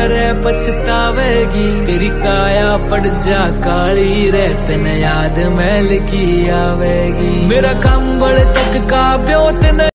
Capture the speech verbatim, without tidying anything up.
रे पछतावेगी, तेरी काया पड़ जा काली रे तन याद मैल की आवेगी। मेरा कंबल तक का प्योत